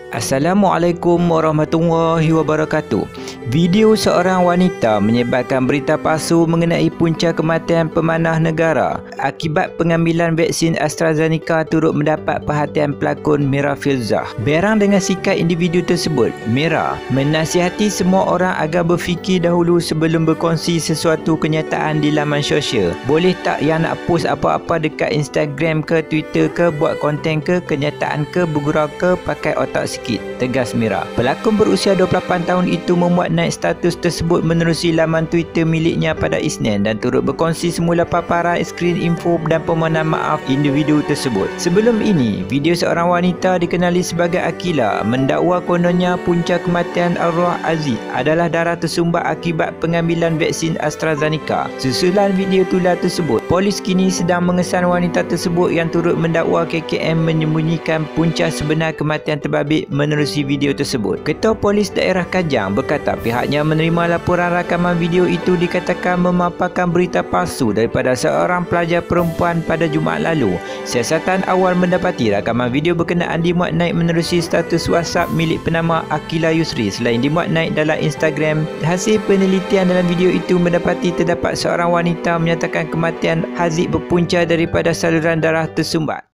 Assalamualaikum warahmatullahi wabarakatuh. Video seorang wanita menyebarkan berita palsu mengenai punca kematian pemanah negara akibat pengambilan vaksin AstraZeneca turut mendapat perhatian pelakon Mira Filzah. Berang dengan sikap individu tersebut, Mira menasihati semua orang agar berfikir dahulu sebelum berkongsi sesuatu kenyataan di laman sosial. Boleh tak yang nak post apa-apa dekat Instagram ke Twitter ke, buat konten ke, kenyataan ke, bergurau ke, pakai otak sikit, tegas Mira. Pelakon berusia 28 tahun itu membuat naik status tersebut menerusi laman Twitter miliknya pada Isnin dan turut berkongsi semula paparan skrin info dan permohonan maaf individu tersebut. Sebelum ini, video seorang wanita dikenali sebagai Akila mendakwa kononnya punca kematian arwah Aziz adalah darah tersumbat akibat pengambilan vaksin AstraZeneca. Susulan video tular tersebut, polis kini sedang mengesan wanita tersebut yang turut mendakwa KKM menyembunyikan punca sebenar kematian terbabit menerusi video tersebut. Ketua Polis Daerah Kajang berkata pihaknya menerima laporan rakaman video itu dikatakan memaparkan berita palsu daripada seorang pelajar perempuan pada Jumaat lalu. Siasatan awal mendapati rakaman video berkenaan dimuat naik menerusi status WhatsApp milik penama Akila Yusri selain dimuat naik dalam Instagram. Hasil penelitian dalam video itu mendapati terdapat seorang wanita menyatakan kematian Haziq berpunca daripada saluran darah tersumbat.